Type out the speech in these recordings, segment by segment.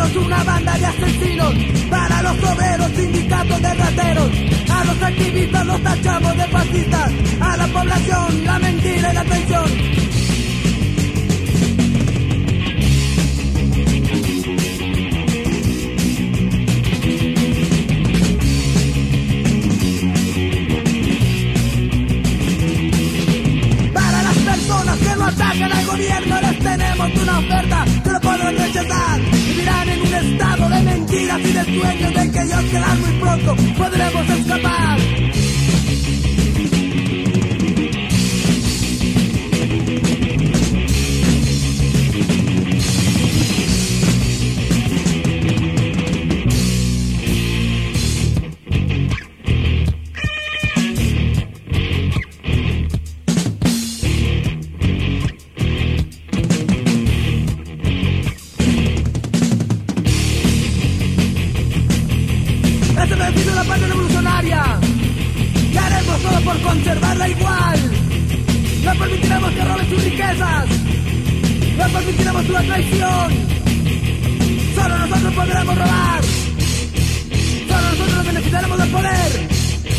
Somos una banda de asesinos, para los obreros, sindicatos de rateros. A los activistas los tachamos de fascistas, a la población la mentira y la traición. Que no atacan al gobierno, les tenemos una oferta que no podrán rechazar. Vivirán en un estado de mentiras y de sueños de que ellos quedan muy pronto, podremos escapar. Por conservarla igual. No permitiremos que roben sus riquezas, no permitiremos su traición. Solo nosotros podremos robar, solo nosotros nos beneficiaremos del poder.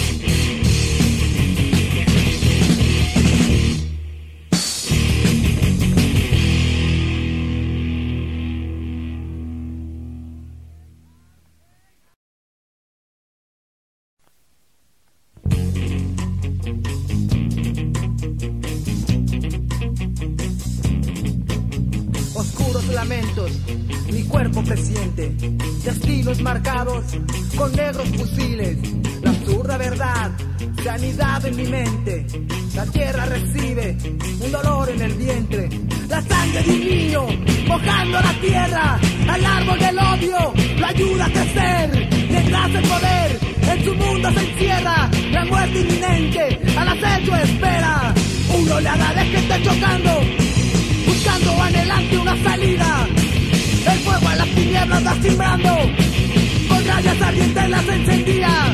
Mi cuerpo presiente, destinos marcados con negros fusiles. La absurda verdad se ha anidado en mi mente. La tierra recibe un dolor en el vientre. La sangre de un niño mojando la tierra. Al árbol del odio lo ayuda a crecer. Mientras el poder en su mundo se encierra. La muerte inminente al acecho espera. Una oleada de gente chocando, buscando anhelante una salida. El fuego a las tinieblas va simbrando, con rayas ardientes las encendía.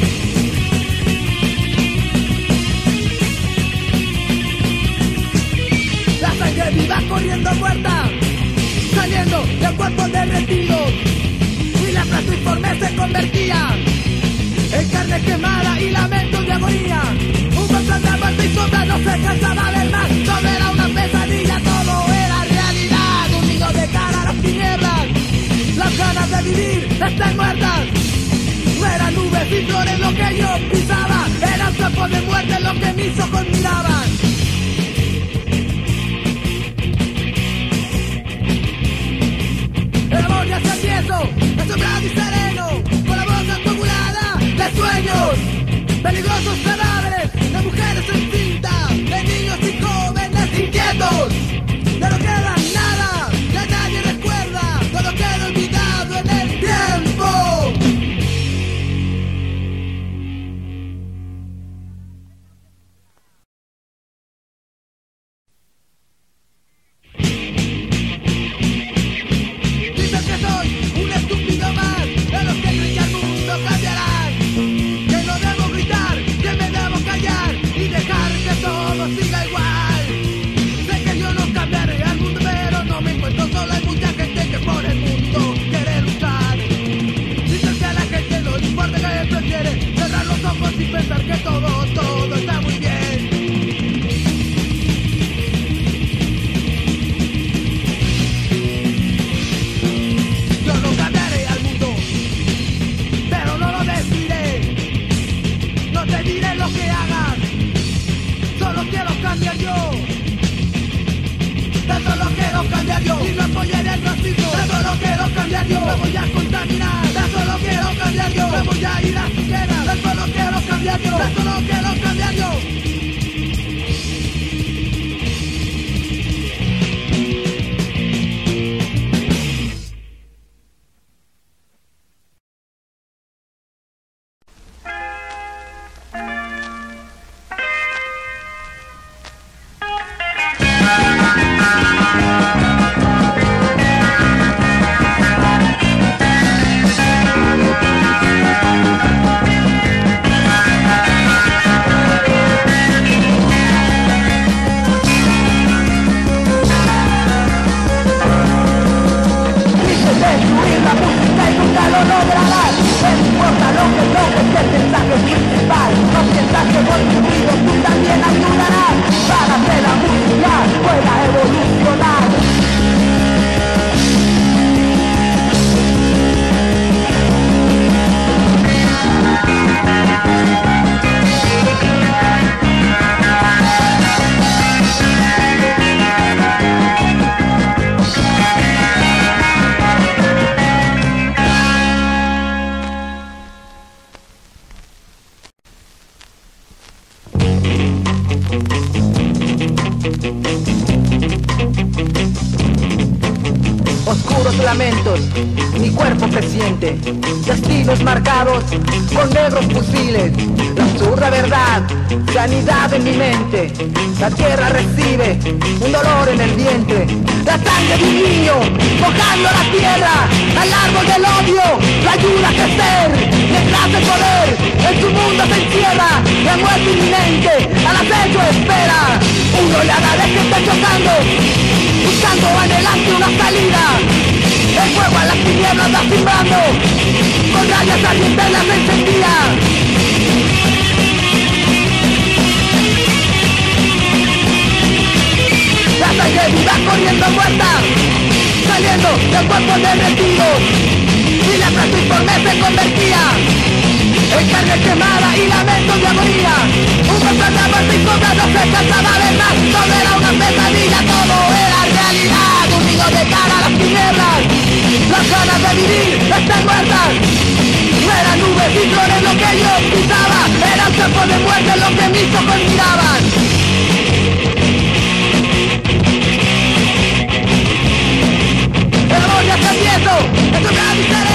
La sangre viva corriendo muerta, saliendo del cuerpo derretido. Y la frase informe se convertía en carne quemada y lamentos de agonía. Un constante de muerte y sombra no se cansaba del mar. Todo era una pesadilla, todo era realidad. Un niño de cara a las tinieblas, las ganas de vivir están muertas. No eran nubes y flores lo que yo pisaba, era un campo de muerte lo que mis ojos miraban. El amor ya se empiezo, asombrado y sereno, con la boca acumulada de sueños. Peligrosos cadáveres de mujeres en cinta, de niños y jóvenes inquietos. Ya no queda nada, ya nadie recuerda, todo queda olvidado en el tiempo. Dicen que soy un estúpido más de los que creen que el mundo cambiará. Que no debo gritar, que me debo callar y dejar que todo siga igual. Sé que yo no cambiaré al mundo, pero no me encuentro solo. Hay mucha gente que por el mundo quiere luchar. Dicen que a la gente no le importa, que prefiere cerrar los ojos y pensar que todo está muy bien. Yo no cambiaré al mundo, pero no lo decidiré. No te diré lo que hagas, solo quiero cambiar yo. De solo quiero cambiar yo y no apoyaré el racismo. De solo quiero cambiar yo, me voy a contaminar. De solo quiero cambiar yo, me voy a ir a siquiera. De solo quiero cambiar yo, de solo quiero cambiar yo. Oscuros lamentos, mi cuerpo presiente, destinos marcados con negros fusiles, la absurda verdad, sanidad en mi mente, la tierra recibe un dolor en el vientre, la sangre de un niño mojando la tierra, al árbol del odio, la ayuda a crecer, detrás del poder, en su mundo se encierra, la muerte inminente, al acecho espera, uno le agradece que está chocando, buscando adelante una salida, el fuego a las tinieblas va simbrando, con rayas ardientes las encendía. La sangre viva corriendo muerta, saliendo del cuerpo derretido, y la transforme se convertía en carne quemada y lamentos de agonía. Un fantasma sin sombra no se cansaba de más, todo era una pesadilla, todo era realidad, un niño de cara a las tinieblas, las ganas de vivir están muertas, no eran nubes y flores lo que yo pisaba, era un campo de muerte lo que mis ojos miraban. El amor ya está tieso, es una miseria.